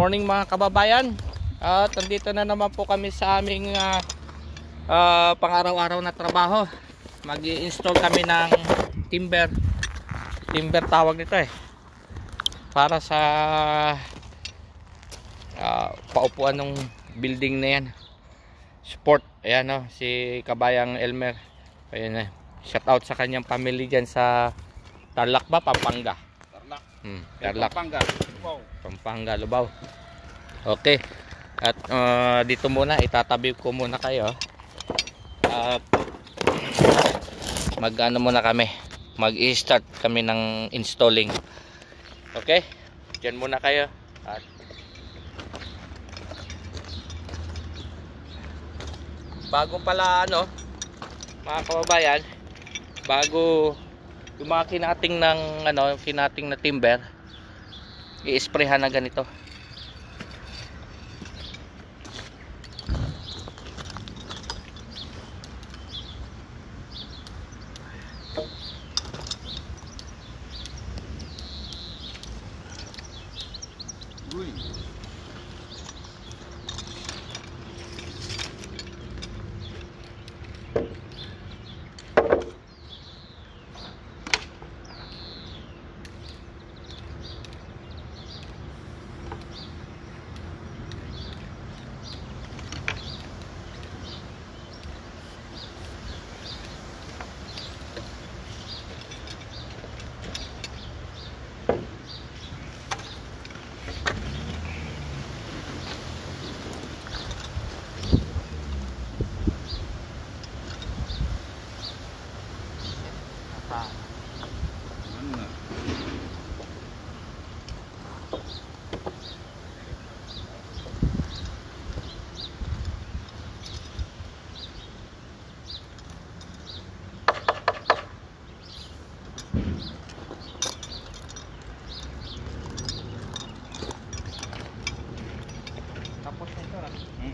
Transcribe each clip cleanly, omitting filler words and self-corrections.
morning mga kababayan. At nandito na naman po kami sa aming pang-araw-araw na trabaho. Mag-i-install kami ng timber. Timber tawag nito para sa paupuan ng building na yan. Support. Ayan si Kabayang Elmer. Ayan shout out sa kanyang family dyan sa Tarlac ba? Pampanga. Tarlac. Pampanga, Lubao. Okay. At dito muna itatabi ko muna kayo. At mag-ano muna kami. Mag-i-start kami ng installing. Okay? Diyan muna kayo. At bago pala mga kababayan, bago yung mga kinating ng kinating na timber, i-sprayhan na ganito. Tapos na ito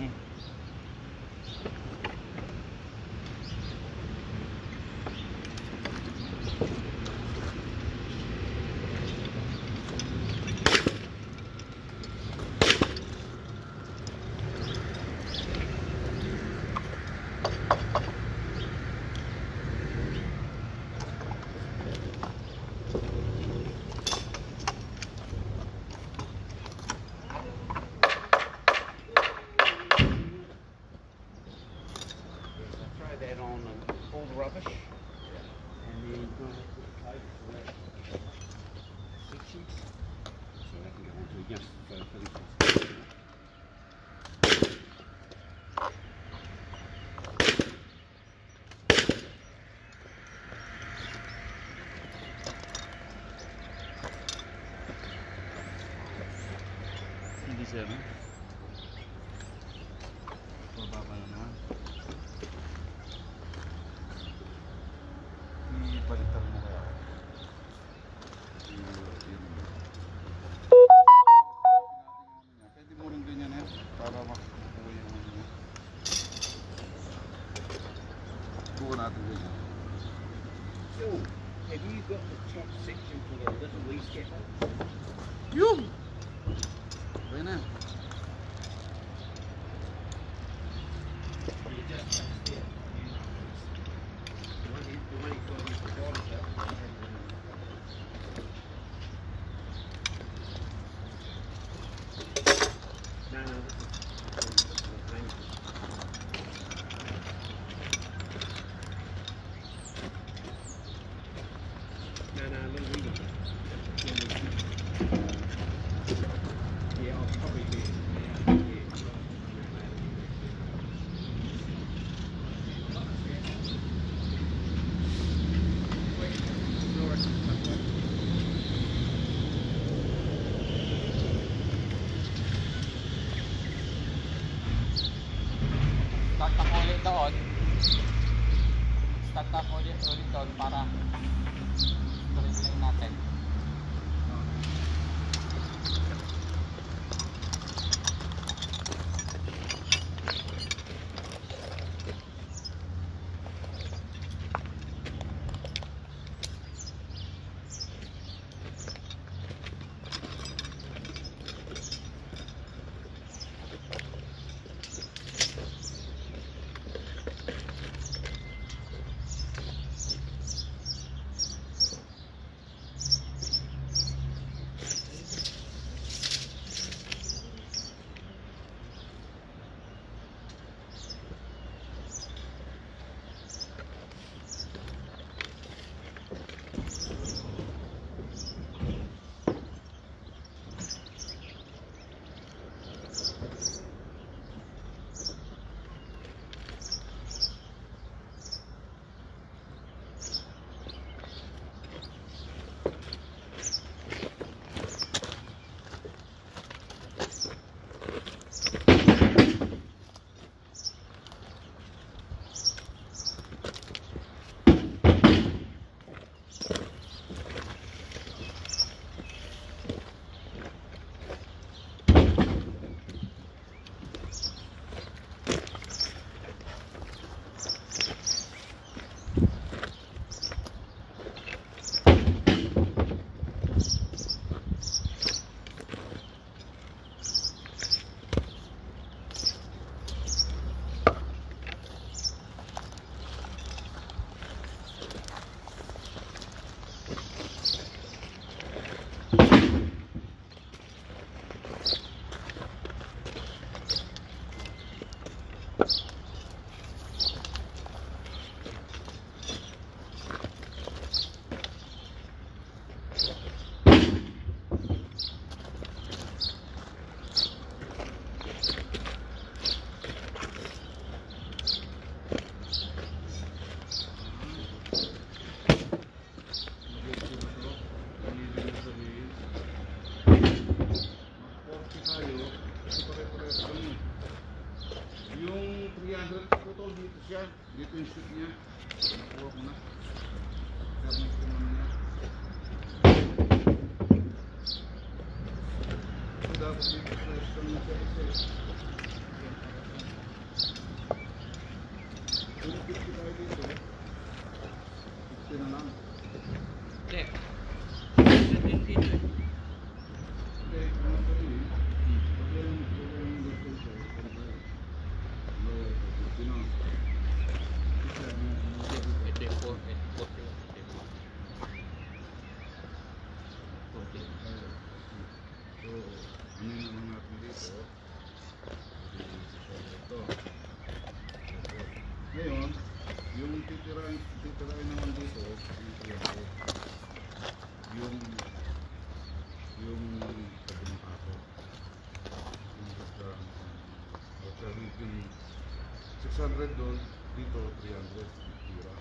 all the rubbish, and then you're going to have to put a coat for that 6 inch, so that can go onto just for the hindi siya bababa na naman. Baliktad mo kaya pwede mo rin ganyan para makakuha yung buka natin ganyan. So, have you got the top section for the little wee scaffold? Yun! Okay na. Start ako ulit doon para tuloy natin. siya. Dito yung shoot niya. Nakuha ko na. Gamit ko naman niya. So dapat dito press ko na siya isa. Kung 50 tayo dito, 50 na lang. Hindi. Hindi dito eh. Okay, ano pa rin eh. Pag yan yung gusto siya, kung tayo. No, 50 na. Ito yung 40. So, ano naman natin dito? Ito. Ngayon, yung titirain naman dito, yung sabi ng aso. Yung 600 doon, dito 300 tira.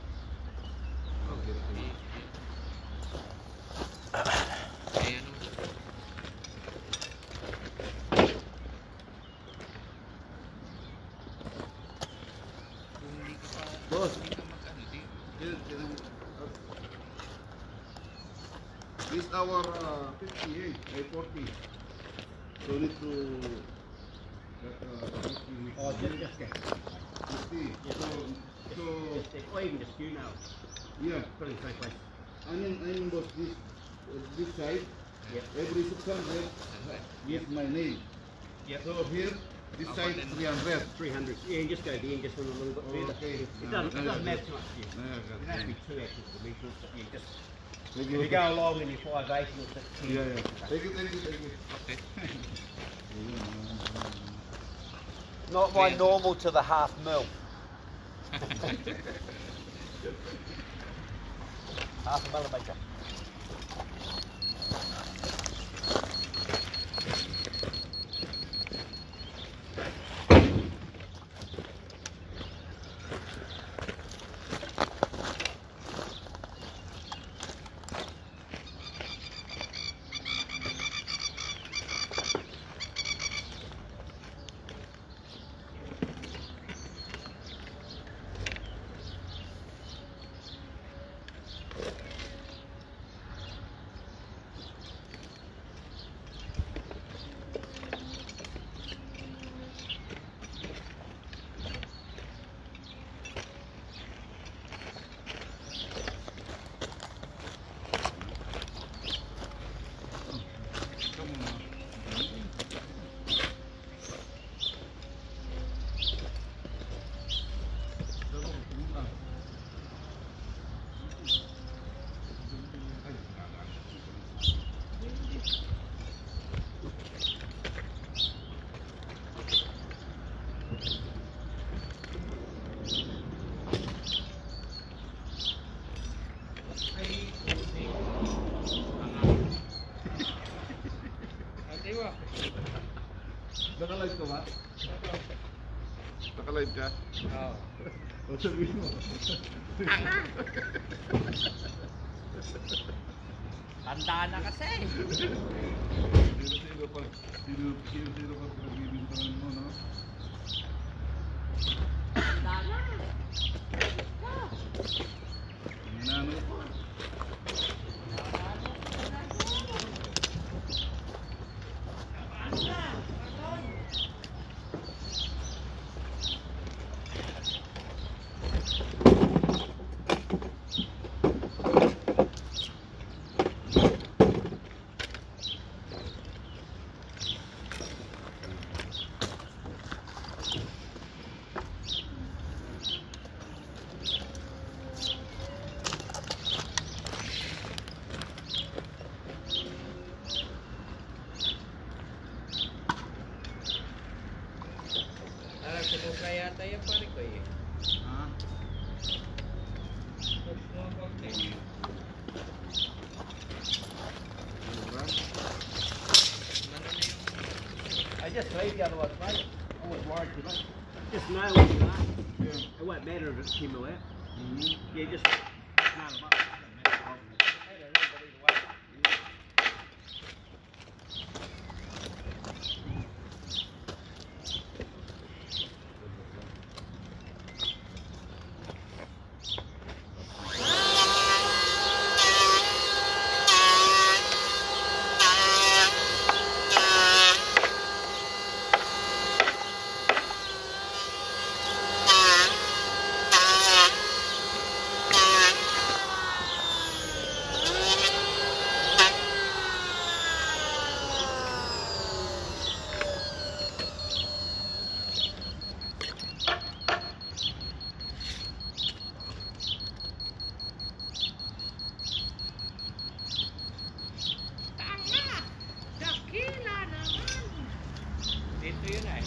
Ayan o. Boss, Magkano dito? this hour 58, 40. So need to Oh, just get 50. So or even just you now. yeah. Put it in the same place. I mean boss, this side, Yep. every 600 is my name. Yep. So here, this side 300. 300. Yeah, and just go there and just run a little bit further. Okay. It doesn't matter too much to you. No, It doesn't have to be too accurate to the measurements, but you just Thank if you go along in your 580 or 610. Yeah. Thank you. Okay. Not my normal to the half mil. Half a millimetre. Naka-live ka ba? Naka-live ka? Oo. O sabihin mo. Tanda na kasi. Sino pa pinagbibintangan mo, no? Tanda na. Inano ko. Sumuka yata yung pare ko eh. Ha? I just leave the other ones, mate. I was worried too much. Just nail them to that. Yeah. It won't matter if it's Kimmel out. Mm-hmm. Yeah, just nail them up. Doesn't matter. I don't know, but either way. yun eh.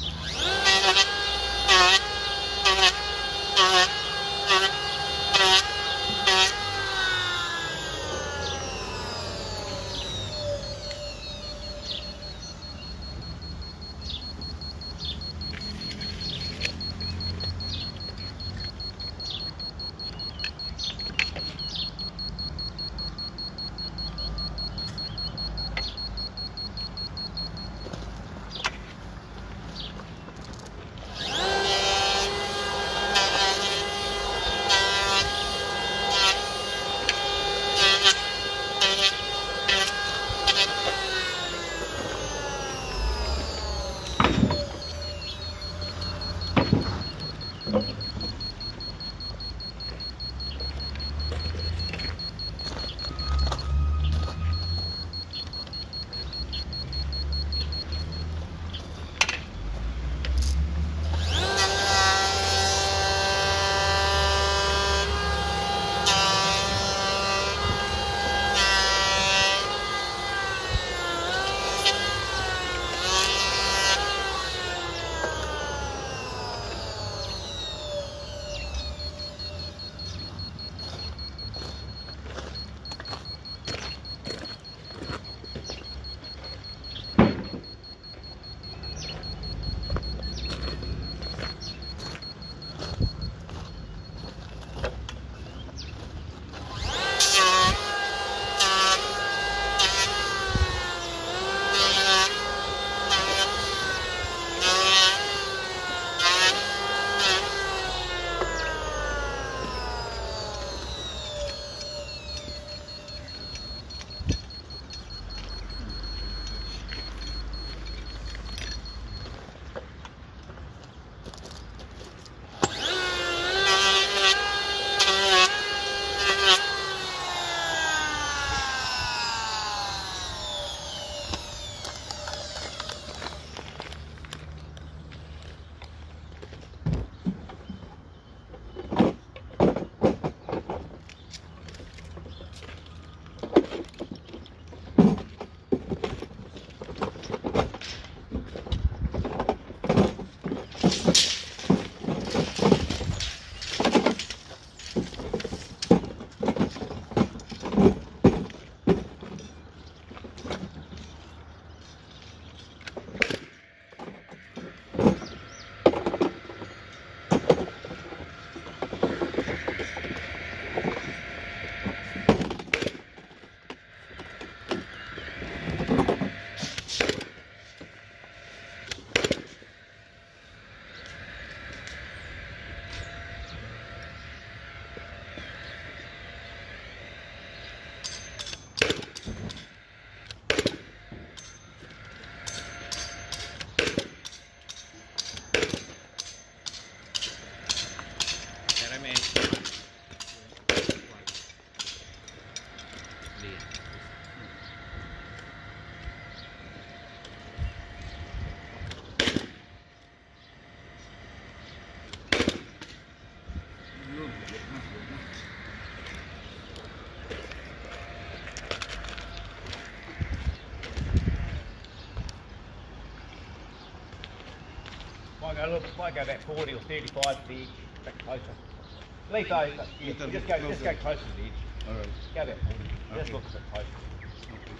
Might go about 40 or 35 to the edge, back closer. Leave those, yeah, we'll just go closer to the edge. All right. Go about 40, Okay. just look a bit closer. Okay.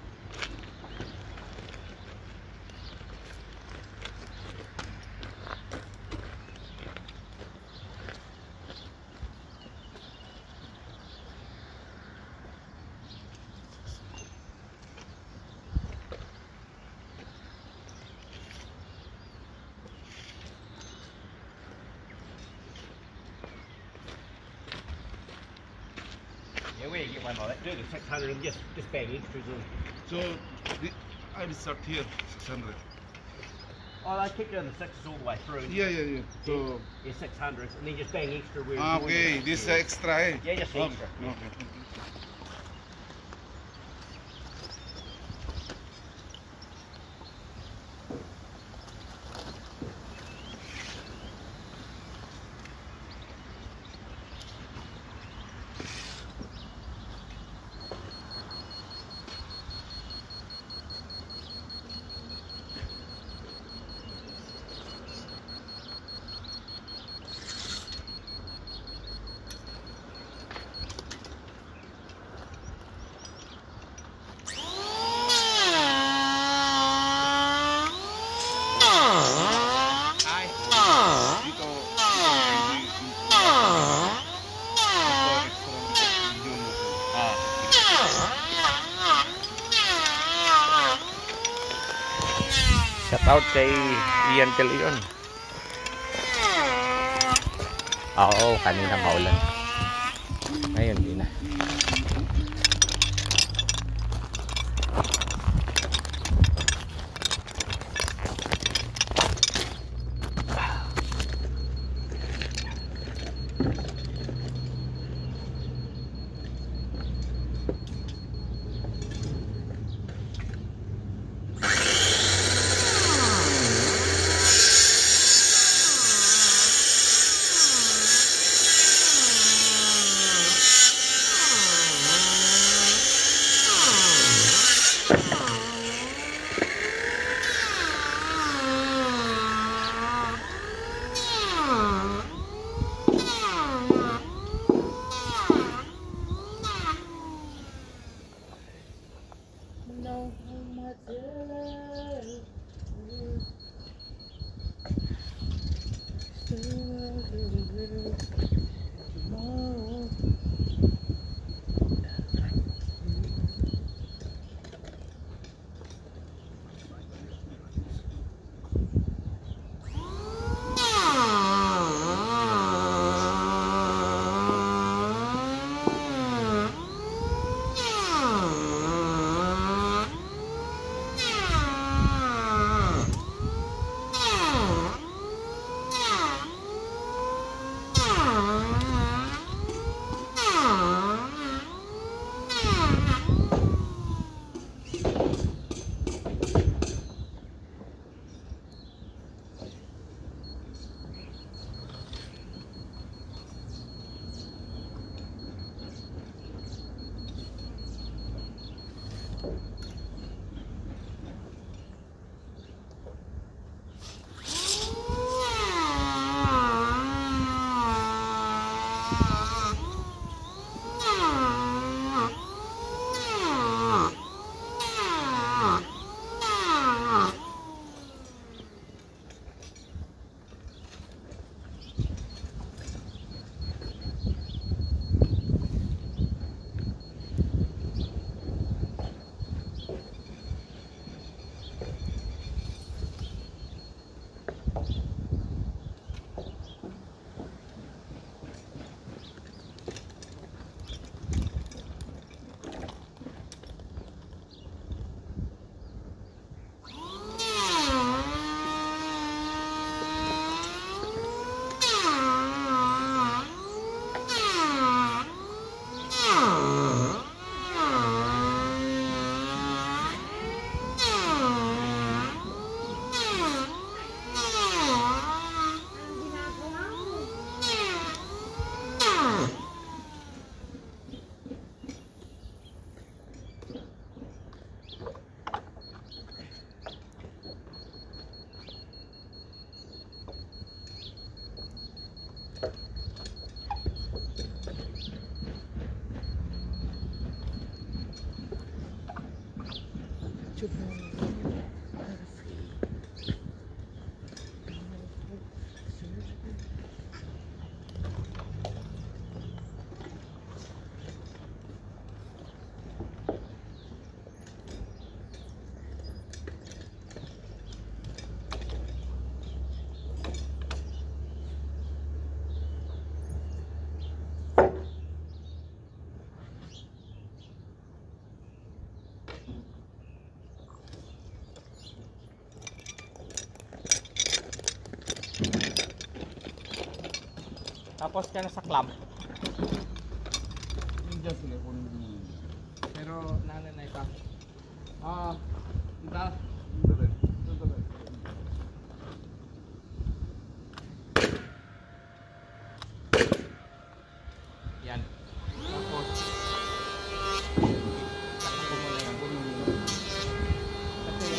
Yeah, where you get one like that, do the 600 and just bang extras in. So I will start here 600. Oh, they keep doing the sixes all the way through. Yeah. So Yeah, 600s, and then just bang extra where okay, this extra. Eh? Yeah, just Okay. extra. Yeah. Okay. out kay Ian De Leon. Oo, kanina maulan. Ngayon, di na. Tapos ka na sa club. Ninja sila kung Pero nanan na ito. Ito. Yan. Tapos takbo mo na yan. Kasi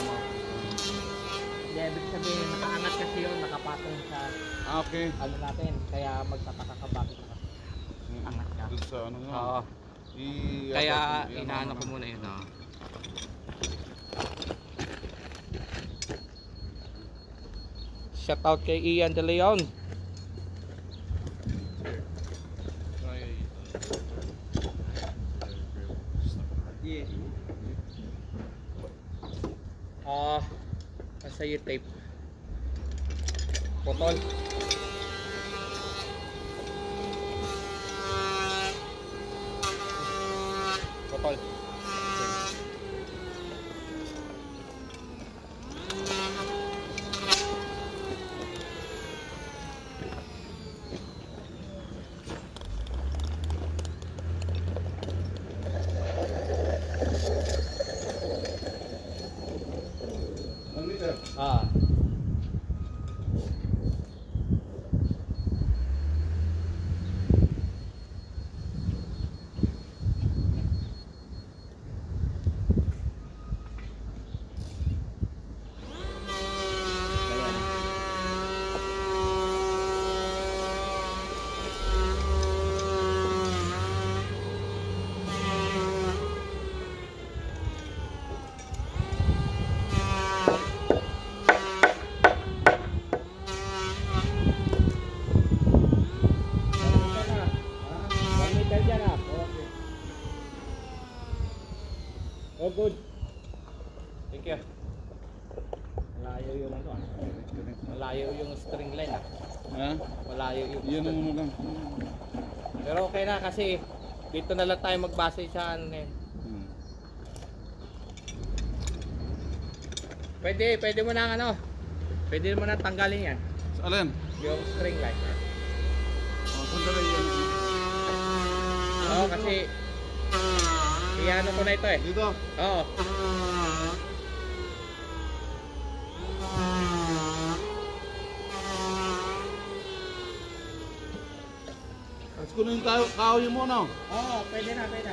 hindi, ibig sabihin nakaangat kasi yun, nakapatong sa okay. ano natin, kaya magtataka ka bakit angat ka. Doon sa ano nga. Oo. Kaya inaano ko muna yun. Shout out kay Ian De Leon. Asa yung tape? Putol. Putol. Ah. Oh, good. Thank you. Malayo yung ano ah. Malayo yung string line ah. Ha? Malayo yung Yan ang ano lang. Pero okay na kasi dito na lang tayo magbase sa ano ngayon. Pwede mo na ano. Pwede mo na tanggalin yan. Sa alin? Yung string line. Oh, sandali yan. Oo, kasi iano ko na ito eh. Dito. Oo. Tapos ko na yung kahoy mo na. Oo, pwede na, pwede na.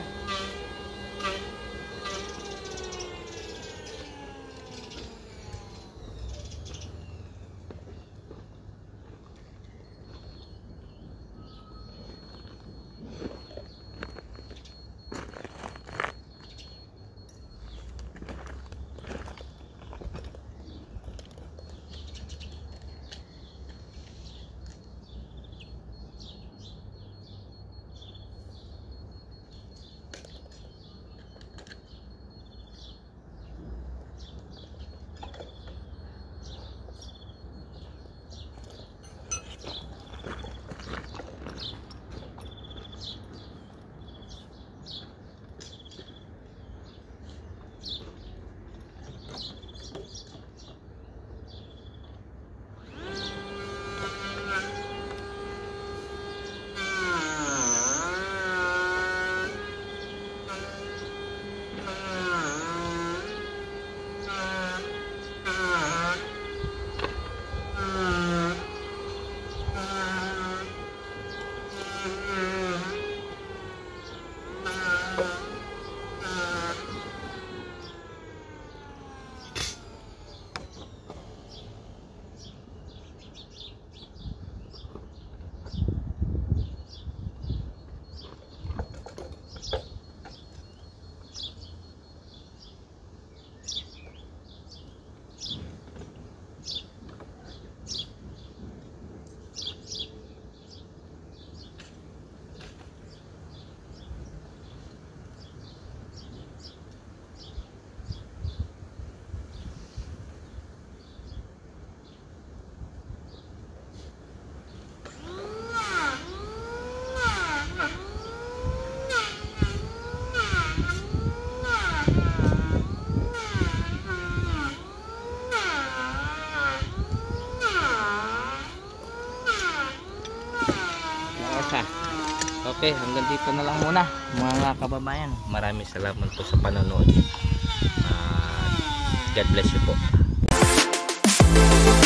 Okay, hanggang dito na lang muna mga kababayan. Maraming salamat po sa panonood. God bless you po.